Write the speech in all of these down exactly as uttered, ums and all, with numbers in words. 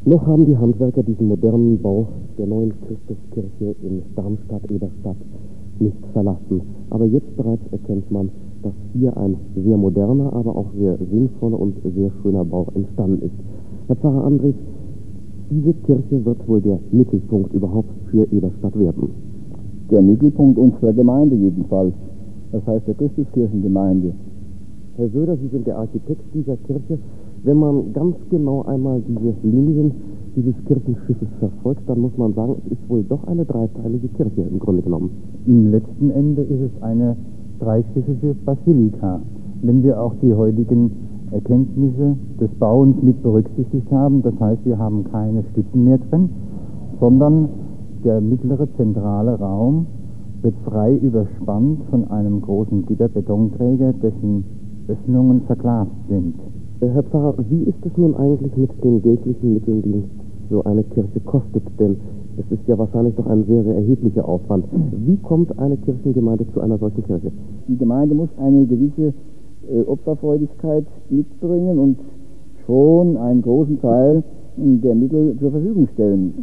Noch haben die Handwerker diesen modernen Bau der neuen Christuskirche in Darmstadt-Eberstadt nicht verlassen. Aber jetzt bereits erkennt man, dass hier ein sehr moderner, aber auch sehr sinnvoller und sehr schöner Bau entstanden ist. Herr Pfarrer Andres, diese Kirche wird wohl der Mittelpunkt überhaupt für Eberstadt werden. Der Mittelpunkt unserer Gemeinde jedenfalls, das heißt der Christuskirchengemeinde. Herr Söder, Sie sind der Architekt dieser Kirche. Wenn man ganz genau einmal diese Linien dieses Kirchenschiffes verfolgt, dann muss man sagen, es ist wohl doch eine dreiteilige Kirche im Grunde genommen. Im letzten Ende ist es eine dreischiffige Basilika. Wenn wir auch die heutigen Erkenntnisse des Bauens mit berücksichtigt haben, das heißt, wir haben keine Stützen mehr drin, sondern der mittlere zentrale Raum wird frei überspannt von einem großen Gitterbetonträger, dessen Öffnungen verglast sind. Herr Pfarrer, wie ist es nun eigentlich mit den geldlichen Mitteln, die so eine Kirche kostet? Denn es ist ja wahrscheinlich doch ein sehr, sehr erheblicher Aufwand. Wie kommt eine Kirchengemeinde zu einer solchen Kirche? Die Gemeinde muss eine gewisse äh, Opferfreudigkeit mitbringen und schon einen großen Teil der Mittel zur Verfügung stellen.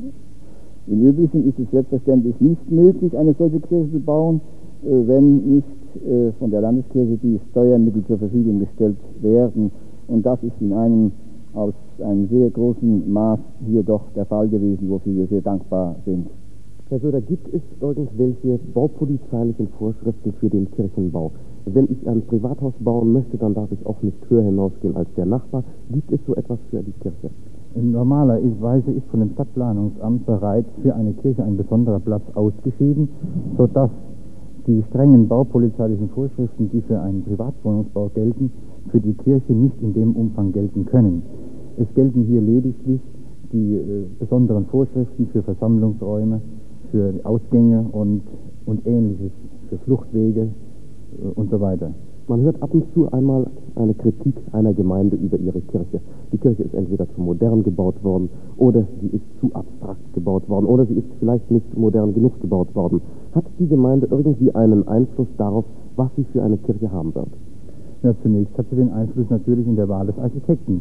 Im Übrigen ist es selbstverständlich nicht möglich, eine solche Kirche zu bauen, äh, wenn nicht äh, von der Landeskirche die Steuermittel zur Verfügung gestellt werden. Und das ist in einem aus einem sehr großen Maß hier doch der Fall gewesen, wofür wir sehr dankbar sind. Herr Söder, gibt es irgendwelche baupolizeilichen Vorschriften für den Kirchenbau? Wenn ich ein Privathaus bauen möchte, dann darf ich auch nicht höher hinausgehen als der Nachbar. Gibt es so etwas für die Kirche? In normaler Weise ist von dem Stadtplanungsamt bereits für eine Kirche ein besonderer Platz ausgeschieden, sodass die strengen baupolizeilichen Vorschriften, die für einen Privatwohnungsbau gelten, für die Kirche nicht in dem Umfang gelten können. Es gelten hier lediglich die äh, besonderen Vorschriften für Versammlungsräume, für Ausgänge und, und Ähnliches, für Fluchtwege äh, und so weiter. Man hört ab und zu einmal eine Kritik einer Gemeinde über ihre Kirche. Die Kirche ist entweder zu modern gebaut worden oder sie ist zu abstrakt gebaut worden oder sie ist vielleicht nicht modern genug gebaut worden. Hat die Gemeinde irgendwie einen Einfluss darauf, was sie für eine Kirche haben wird? Ja, zunächst hat sie den Einfluss natürlich in der Wahl des Architekten.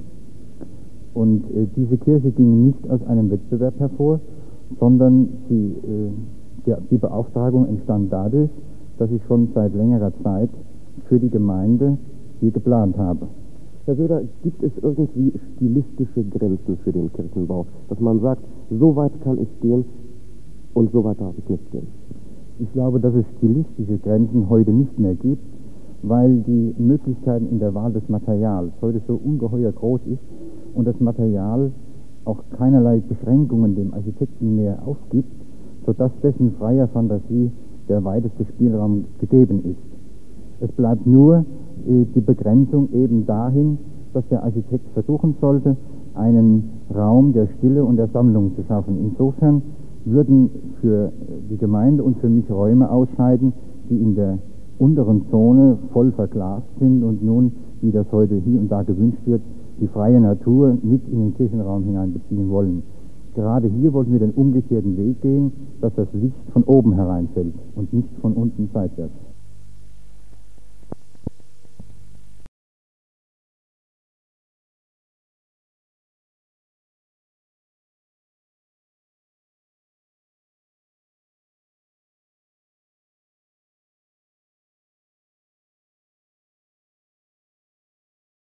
Und äh, diese Kirche ging nicht aus einem Wettbewerb hervor, sondern sie, äh, die, die Beauftragung entstand dadurch, dass ich schon seit längerer Zeit für die Gemeinde hier geplant habe. Herr Söder, gibt es irgendwie stilistische Grenzen für den Kirchenbau, dass man sagt, so weit kann ich gehen und so weit darf ich nicht gehen? Ich glaube, dass es stilistische Grenzen heute nicht mehr gibt, weil die Möglichkeiten in der Wahl des Materials heute so ungeheuer groß ist und das Material auch keinerlei Beschränkungen dem Architekten mehr aufgibt, sodass dessen freier Fantasie der weiteste Spielraum gegeben ist. Es bleibt nur äh, die Begrenzung eben dahin, dass der Architekt versuchen sollte, einen Raum der Stille und der Sammlung zu schaffen. Insofern würden für die Gemeinde und für mich Räume ausscheiden, die in der unteren Zone voll verglast sind und nun, wie das heute hier und da gewünscht wird, die freie Natur mit in den Kirchenraum hineinbeziehen wollen. Gerade hier wollten wir den umgekehrten Weg gehen, dass das Licht von oben hereinfällt und nicht von unten seitwärts.